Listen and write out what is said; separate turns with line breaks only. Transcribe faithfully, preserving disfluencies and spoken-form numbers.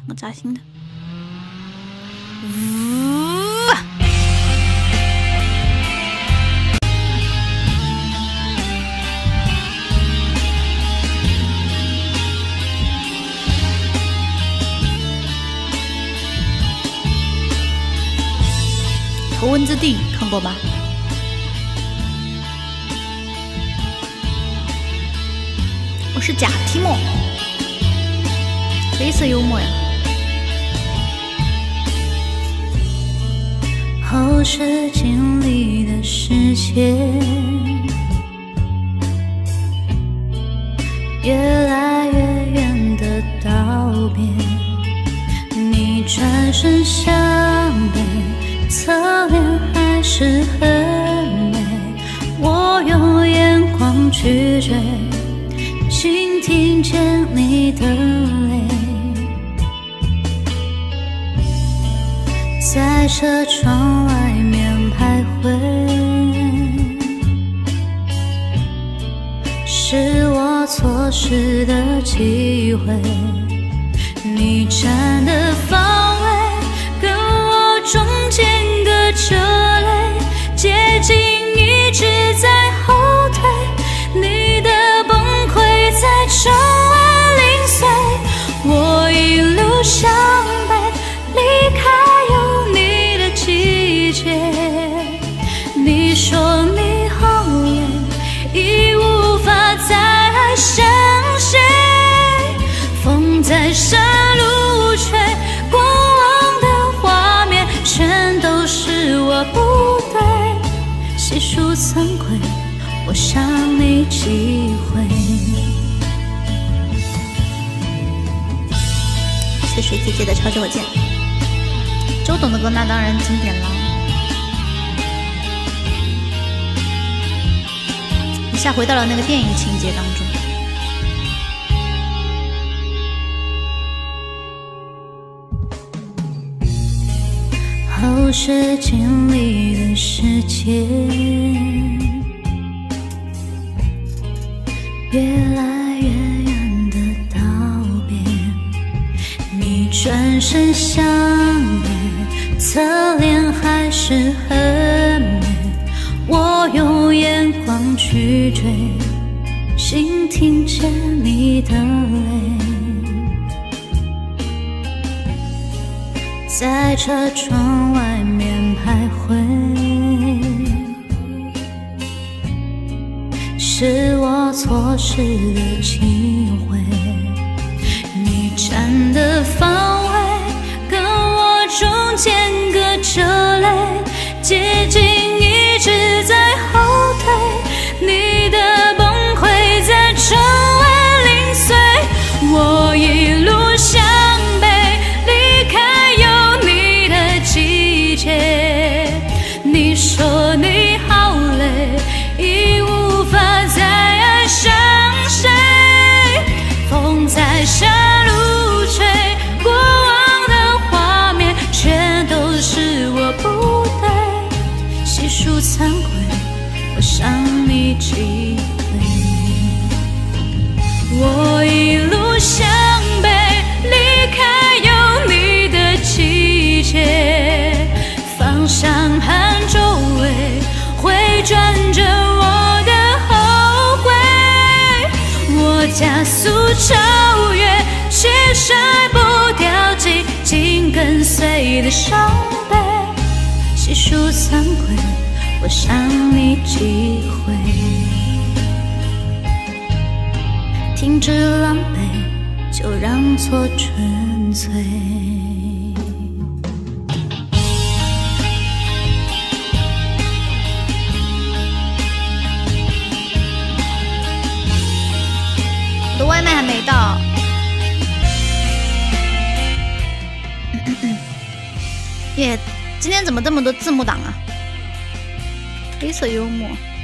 个扎心的。呜、头文字 D 看过吧？我是假提莫，黑色幽默呀。
后视镜里的世界，越来越远的道别，你转身向背，侧脸还是很美，我用眼光去追，心听见你的泪，在车窗外面徘徊，是我错失的机会，你站的方位跟我中间隔着泪，接近一直在后退，你的崩溃在周围零碎，我一路向北，离开有你的季节。你说你好累，已无法再爱上谁，风在山路吹，过往的画面全都是我不对，细数惭愧，我伤你几回。
谢谢水姐姐的超级火箭。周董的歌那当然经典了，一下回到了那个电影情节当中。
后视镜里的世界，越来越远的道别，你转身向背，侧脸还是很美，我用眼光去追，心听见你的泪，在车窗外面徘徊，是我错失的机会，你站的方位跟我中间隔着泪，接近一直在后退，你的崩溃在周围零碎，我一路向北，离开有你的季节。你说你好累，已无法再爱上谁，风在山路吹，过往的画面全都是我不对，细数惭愧，我伤你几回。我一路向北，离开有你的季节，方向盘周围回转着我的后悔，我加速超越，却甩不掉紧紧跟随的伤悲，细数惭愧，我伤你几回，停止狼狈，就让错纯粹。
我的外卖还没到。耶，今天怎么这么多字幕档啊？黑色幽默。